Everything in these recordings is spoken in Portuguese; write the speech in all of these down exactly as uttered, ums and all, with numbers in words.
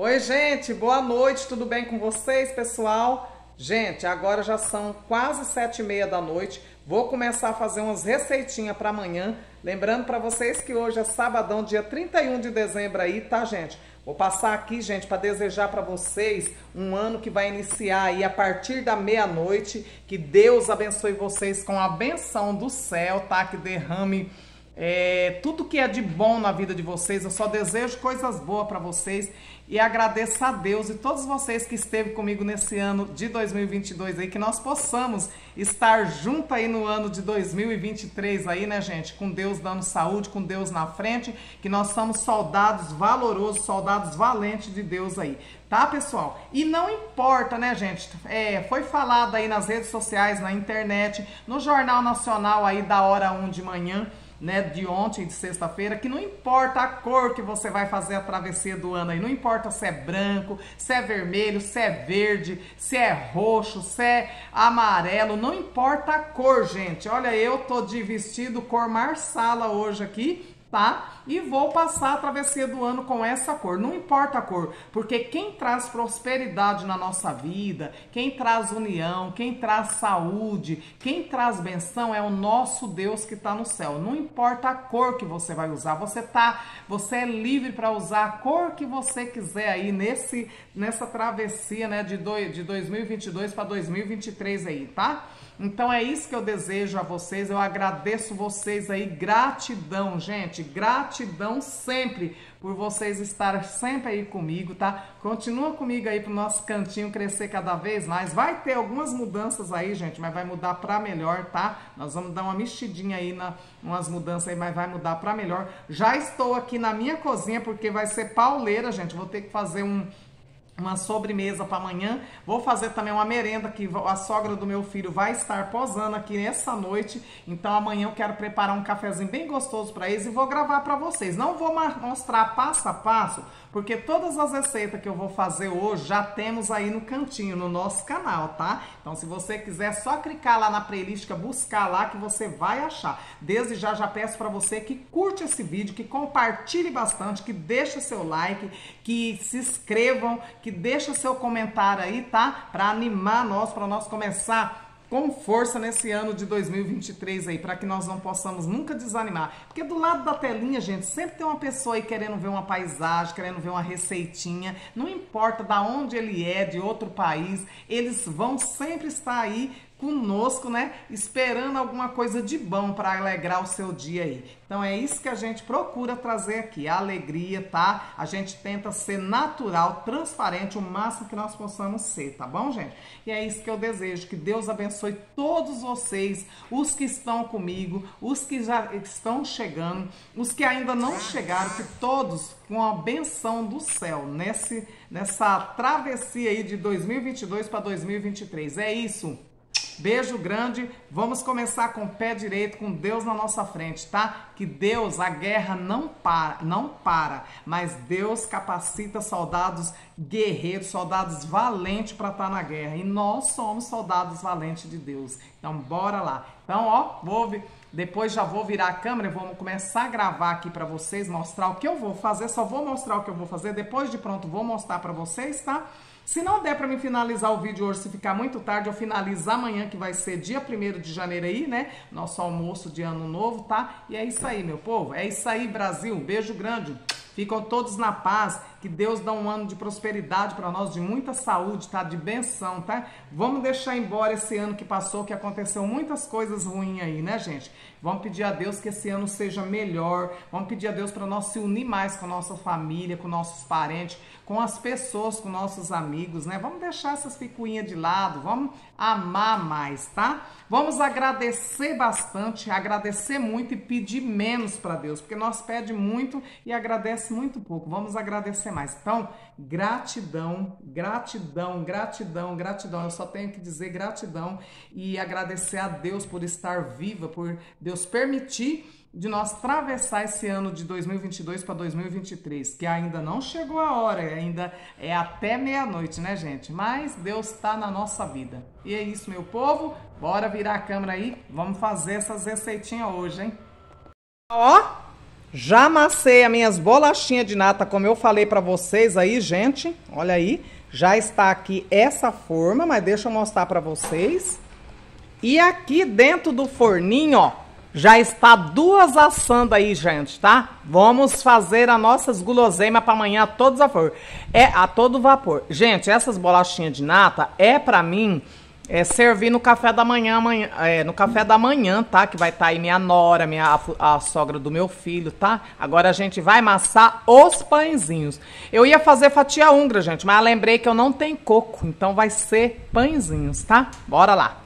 Oi, gente, boa noite, tudo bem com vocês, pessoal? Gente, agora já são quase sete e meia da noite. Vou começar a fazer umas receitinhas para amanhã. Lembrando para vocês que hoje é sabadão, dia trinta e um de dezembro aí, tá, gente? Vou passar aqui, gente, para desejar para vocês um ano que vai iniciar aí a partir da meia-noite. Que Deus abençoe vocês com a benção do céu, tá? Que derrame é, tudo que é de bom na vida de vocês. Eu só desejo coisas boas para vocês. E agradeço a Deus e todos vocês que esteve comigo nesse ano de dois mil e vinte e dois aí, que nós possamos estar junto aí no ano de dois mil e vinte e três aí, né, gente? Com Deus dando saúde, com Deus na frente, que nós somos soldados valorosos, soldados valentes de Deus aí, tá, pessoal? E não importa, né, gente? É, foi falado aí nas redes sociais, na internet, no Jornal Nacional aí da hora um de manhã, né, de ontem, de sexta-feira, que não importa a cor que você vai fazer a travessia do ano aí, não importa se é branco, se é vermelho, se é verde, se é roxo, se é amarelo, não importa a cor, gente. Olha, eu tô de vestido cor marsala hoje aqui, tá? E vou passar a travessia do ano com essa cor, não importa a cor, porque quem traz prosperidade na nossa vida, quem traz união, quem traz saúde, quem traz benção é o nosso Deus que está no céu. Não importa a cor que você vai usar, você tá, você é livre para usar a cor que você quiser aí nesse nessa travessia, né, de, do, de dois mil e vinte e dois para dois mil e vinte e três aí, tá? Então é isso que eu desejo a vocês, eu agradeço vocês aí, gratidão, gente, gratidão sempre por vocês estarem sempre aí comigo, tá? Continua comigo aí pro nosso cantinho crescer cada vez mais, vai ter algumas mudanças aí, gente, mas vai mudar pra melhor, tá? Nós vamos dar uma mexidinha aí, na, umas mudanças aí, mas vai mudar pra melhor. Já estou aqui na minha cozinha, porque vai ser pauleira, gente, vou ter que fazer um... uma sobremesa para amanhã. Vou fazer também uma merenda que a sogra do meu filho vai estar posando aqui essa noite. Então amanhã eu quero preparar um cafezinho bem gostoso para eles e vou gravar para vocês. Não vou mostrar passo a passo, porque todas as receitas que eu vou fazer hoje já temos aí no cantinho, no nosso canal, tá? Então se você quiser, só clicar lá na playlist, buscar lá que você vai achar. Desde já já peço para você que curte esse vídeo, que compartilhe bastante, que deixe seu like, que se inscrevam, que deixa seu comentário aí, tá? Para animar nós, para nós começar com força nesse ano de dois mil e vinte e três aí, para que nós não possamos nunca desanimar. Porque do lado da telinha, gente, sempre tem uma pessoa aí querendo ver uma paisagem, querendo ver uma receitinha, não importa da onde ele é, de outro país, eles vão sempre estar aí conosco, né, esperando alguma coisa de bom para alegrar o seu dia aí. Então é isso que a gente procura trazer aqui, a alegria, tá? A gente tenta ser natural, transparente, o máximo que nós possamos ser, tá bom, gente? E é isso que eu desejo, que Deus abençoe todos vocês, os que estão comigo, os que já estão chegando, os que ainda não chegaram, que todos com a benção do céu, nesse, nessa travessia aí de dois mil e vinte e dois para dois mil e vinte e três. É isso. Beijo grande, vamos começar com o pé direito, com Deus na nossa frente, tá? Que Deus, a guerra não para, não para, mas Deus capacita soldados guerreiros, soldados valentes para estar na guerra, e nós somos soldados valentes de Deus. Então bora lá. Então, ó, vou depois já vou virar a câmera, vamos começar a gravar aqui para vocês, mostrar o que eu vou fazer, só vou mostrar o que eu vou fazer, depois de pronto vou mostrar para vocês, tá? Se não der para mim finalizar o vídeo hoje, se ficar muito tarde, eu finalizo amanhã, que vai ser dia primeiro de janeiro aí, né? Nosso almoço de ano novo, tá? E é isso aí, meu povo. É isso aí, Brasil. Beijo grande. Ficam todos na paz. Que Deus dá um ano de prosperidade para nós, de muita saúde, tá? De benção, tá? Vamos deixar embora esse ano que passou, que aconteceu muitas coisas ruins aí, né, gente? Vamos pedir a Deus que esse ano seja melhor. Vamos pedir a Deus para nós se unir mais com a nossa família, com nossos parentes, com as pessoas, com nossos amigos, né? Vamos deixar essas picuinhas de lado, vamos amar mais, tá? Vamos agradecer bastante, agradecer muito e pedir menos para Deus, porque nós pede muito e agradece muito pouco. Vamos agradecer mais. Então, gratidão, gratidão, gratidão, gratidão. Eu só tenho que dizer gratidão e agradecer a Deus por estar viva, por Deus permitir de nós atravessar esse ano de dois mil e vinte e dois para dois mil e vinte e três, que ainda não chegou a hora, ainda é até meia-noite, né, gente? Mas Deus está na nossa vida. E é isso, meu povo. Bora virar a câmera aí. Vamos fazer essas receitinhas hoje, hein? Ó, Já amassei as minhas bolachinhas de nata, como eu falei pra vocês aí, gente. Olha aí, já está aqui essa forma, mas deixa eu mostrar pra vocês. E aqui dentro do forninho, ó, já está duas assando aí, gente, tá? Vamos fazer as nossas guloseimas para amanhã a todo vapor. É a todo vapor. Gente, essas bolachinhas de nata é pra mim é, servir no café da manhã, amanhã é, no café da manhã, tá? Que vai estar aí minha nora, minha, a, a sogra do meu filho, tá? Agora a gente vai amassar os pãezinhos. Eu ia fazer fatia húngara, gente, mas eu lembrei que eu não tenho coco, então vai ser pãezinhos, tá? Bora lá.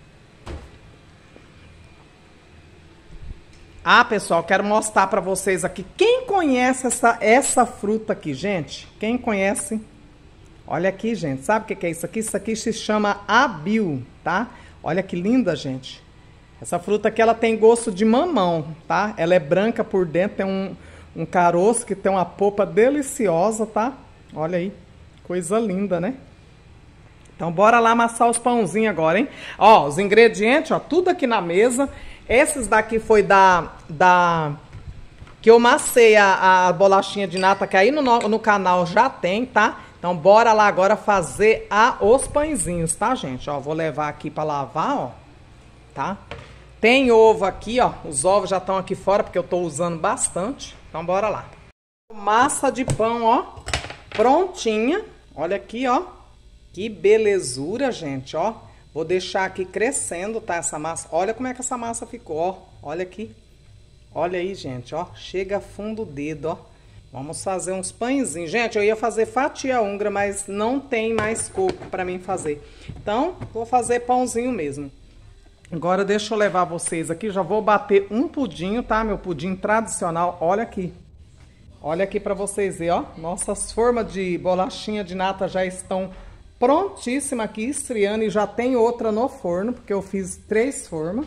Ah, pessoal, quero mostrar para vocês aqui. Quem conhece essa, essa fruta aqui, gente? Quem conhece? Olha aqui, gente. Sabe o que, que é isso aqui? Isso aqui se chama abil, tá? Olha que linda, gente. Essa fruta aqui, ela tem gosto de mamão, tá? Ela é branca por dentro, tem um, um caroço que tem uma polpa deliciosa, tá? Olha aí. Coisa linda, né? Então, bora lá amassar os pãozinhos agora, hein? Ó, os ingredientes, ó, tudo aqui na mesa. Esses daqui foi da, da que eu amassei a, a bolachinha de nata, que aí no, no canal já tem, tá? Então, bora lá agora fazer a, os pãezinhos, tá, gente? Ó, vou levar aqui pra lavar, ó, tá? Tem ovo aqui, ó, os ovos já estão aqui fora, porque eu tô usando bastante. Então, bora lá. Massa de pão, ó, prontinha. Olha aqui, ó, que belezura, gente, ó. Vou deixar aqui crescendo, tá, essa massa. Olha como é que essa massa ficou, ó. Olha aqui. Olha aí, gente, ó. Chega fundo o dedo, ó. Vamos fazer uns pãezinhos. Gente, eu ia fazer fatia húngara, mas não tem mais coco pra mim fazer. Então, vou fazer pãozinho mesmo. Agora, deixa eu levar vocês aqui. Já vou bater um pudim, tá? Meu pudim tradicional. Olha aqui. Olha aqui pra vocês verem, ó. Nossas formas de bolachinha de nata já estão prontíssima aqui, esfriando, e já tem outra no forno, porque eu fiz três formas.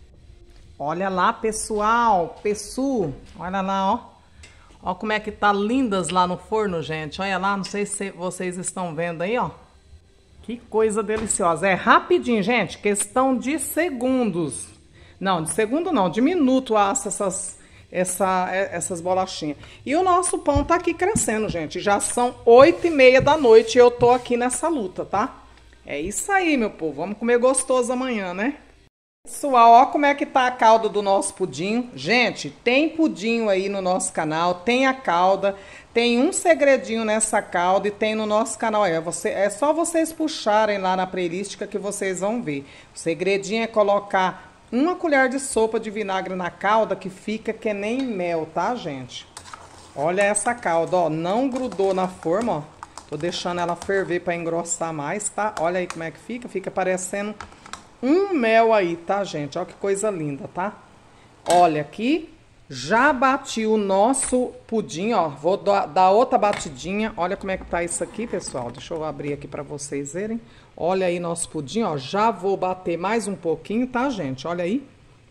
Olha lá, pessoal, pessoal, olha lá, ó. Ó como é que tá lindas lá no forno, gente. Olha lá, não sei se vocês estão vendo aí, ó. Que coisa deliciosa. É rapidinho, gente, questão de segundos. Não, de segundo não, de minuto assa essas... Essa, essas bolachinhas. E o nosso pão tá aqui crescendo, gente. Já são oito e meia da noite e eu tô aqui nessa luta, tá? É isso aí, meu povo. Vamos comer gostoso amanhã, né? Pessoal, ó como é que tá a calda do nosso pudim. Gente, tem pudim aí no nosso canal, tem a calda, tem um segredinho nessa calda e tem no nosso canal. É, você, é só vocês puxarem lá na playlist que vocês vão ver. O segredinho é colocar uma colher de sopa de vinagre na calda, que fica que nem mel, tá, gente? Olha essa calda, ó, não grudou na forma, ó. Tô deixando ela ferver pra engrossar mais, tá? Olha aí como é que fica, fica parecendo um mel aí, tá, gente? Ó que coisa linda, tá? Olha aqui, já bati o nosso pudim, ó. Vou dar outra batidinha. Olha como é que tá isso aqui, pessoal. Deixa eu abrir aqui pra vocês verem. Olha aí nosso pudim, ó. Já vou bater mais um pouquinho, tá, gente? Olha aí.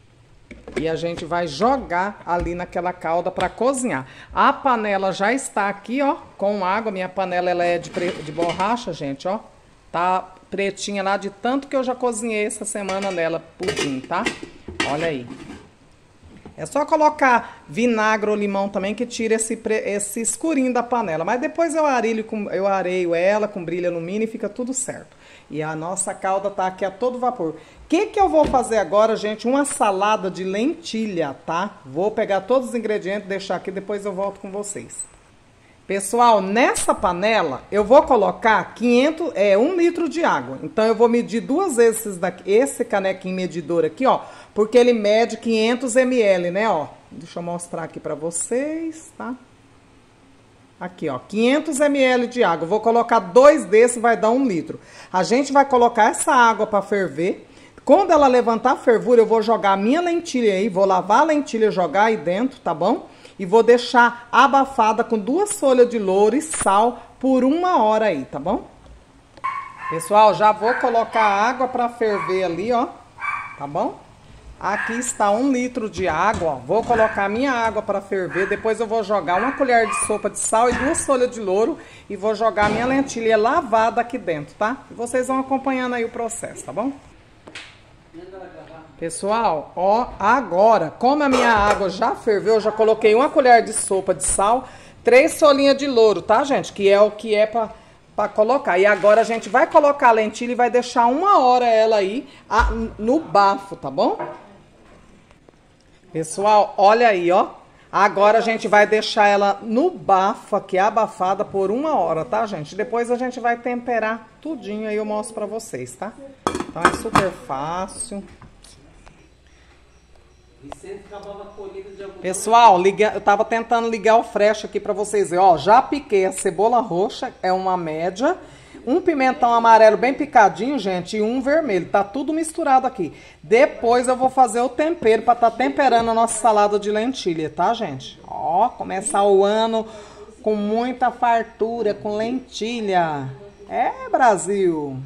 E a gente vai jogar ali naquela calda pra cozinhar. A panela já está aqui, ó, com água. Minha panela, ela é de, de borracha, gente, ó. Tá pretinha lá de tanto que eu já cozinhei essa semana nela, pudim, tá? Olha aí. É só colocar vinagre ou limão também, que tira esse, esse escurinho da panela. Mas depois eu areio, com, eu areio ela com brilho alumínio e fica tudo certo. E a nossa calda tá aqui a todo vapor. O que que eu vou fazer agora, gente? Uma salada de lentilha, tá? Vou pegar todos os ingredientes, deixar aqui, depois eu volto com vocês. Pessoal, nessa panela eu vou colocar quinhentos, é, um litro de água. Então eu vou medir duas vezes esse, daqui, esse canequinho medidor aqui, ó. Porque ele mede quinhentos mililitros, né, ó. Deixa eu mostrar aqui pra vocês, tá? Aqui, ó, quinhentos mililitros de água. Vou colocar dois desses, vai dar um litro. A gente vai colocar essa água pra ferver. Quando ela levantar a fervura, eu vou jogar a minha lentilha aí. Vou lavar a lentilha e jogar aí dentro, tá bom? E vou deixar abafada com duas folhas de louro e sal por uma hora aí, tá bom? Pessoal, já vou colocar a água pra ferver ali, ó. Tá bom? Aqui está um litro de água, ó. Vou colocar a minha água para ferver. Depois eu vou jogar uma colher de sopa de sal e duas folhas de louro. E vou jogar a minha lentilha lavada aqui dentro, tá? E vocês vão acompanhando aí o processo, tá bom? Pessoal, ó, agora, como a minha água já ferveu, eu já coloquei uma colher de sopa de sal, três folhinhas de louro, tá, gente? Que é o que é pra, pra colocar. E agora a gente vai colocar a lentilha e vai deixar uma hora ela aí a, no bafo, tá bom? Pessoal, olha aí, ó. Agora a gente vai deixar ela no bafo aqui, abafada por uma hora, tá, gente? Depois a gente vai temperar tudinho aí, eu mostro pra vocês, tá? Então é super fácil. Pessoal, liga, eu tava tentando ligar o flash aqui pra vocês verem. Ó, já piquei a cebola roxa, é uma média. Um pimentão amarelo bem picadinho, gente, e um vermelho. Tá tudo misturado aqui. Depois eu vou fazer o tempero pra tá temperando a nossa salada de lentilha, tá, gente? Ó, começar o ano com muita fartura, com lentilha. É, Brasil!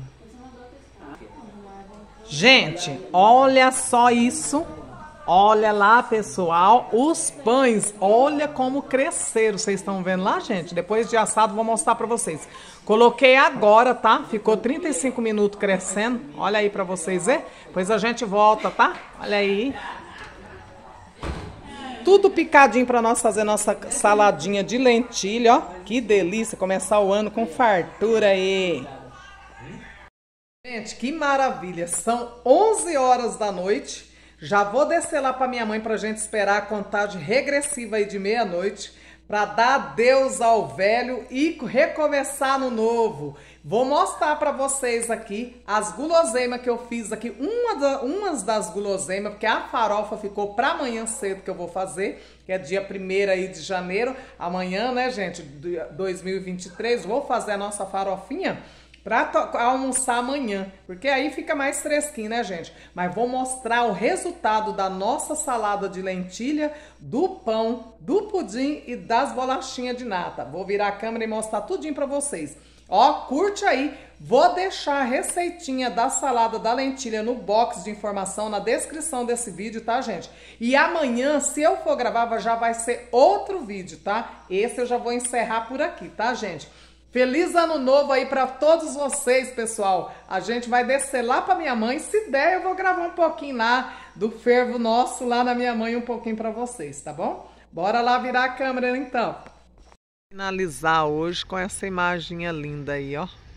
Gente, olha só isso. Olha lá, pessoal, os pães, olha como cresceram. Vocês estão vendo lá, gente? Depois de assado, vou mostrar pra vocês. Coloquei agora, tá? Ficou trinta e cinco minutos crescendo. Olha aí pra vocês verem. Depois a gente volta, tá? Olha aí. Tudo picadinho pra nós fazer nossa saladinha de lentilha, ó. Que delícia, começar o ano com fartura aí. Gente, que maravilha. São onze horas da noite. Já vou descer lá para minha mãe para a gente esperar a contagem regressiva aí de meia-noite para dar adeus ao velho e recomeçar no novo. Vou mostrar para vocês aqui as guloseimas que eu fiz aqui, uma da, umas das guloseimas, porque a farofa ficou para amanhã cedo que eu vou fazer, que é dia primeiro aí de janeiro. Amanhã, né, gente, dois mil e vinte e três, vou fazer a nossa farofinha para almoçar amanhã, porque aí fica mais fresquinho, né, gente? Mas vou mostrar o resultado da nossa salada de lentilha, do pão, do pudim e das bolachinhas de nata. Vou virar a câmera e mostrar tudinho para vocês. Ó, curte aí. Vou deixar a receitinha da salada da lentilha no box de informação, na descrição desse vídeo, tá, gente? E amanhã, se eu for gravar, já vai ser outro vídeo, tá? Esse eu já vou encerrar por aqui, tá, gente? Feliz ano novo aí pra todos vocês, pessoal. A gente vai descer lá pra minha mãe. Se der, eu vou gravar um pouquinho lá do fervo nosso lá na minha mãe, um pouquinho pra vocês, tá bom? Bora lá virar a câmera, então. Finalizar hoje com essa imagem linda aí, ó.